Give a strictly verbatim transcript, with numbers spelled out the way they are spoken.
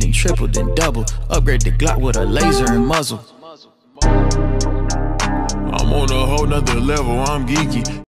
getting triple then double. Upgrade the Glock with a laser and muzzle. I'm on a whole nother level, I'm geeky.